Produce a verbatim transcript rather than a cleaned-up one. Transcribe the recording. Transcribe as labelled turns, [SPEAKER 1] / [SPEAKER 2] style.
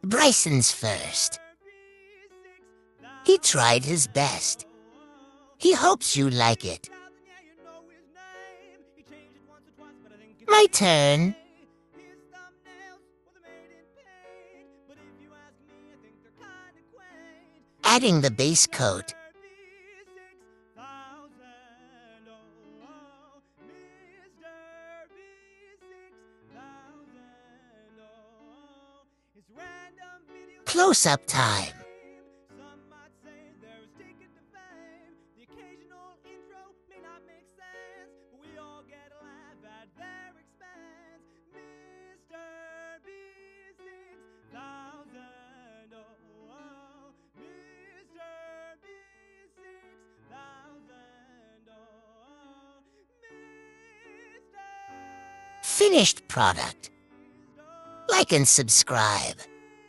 [SPEAKER 1] Bryson's first. He tried his best. He hopes you like it. My turn. Adding the base coat. Close-up time. Finished product. Like and subscribe.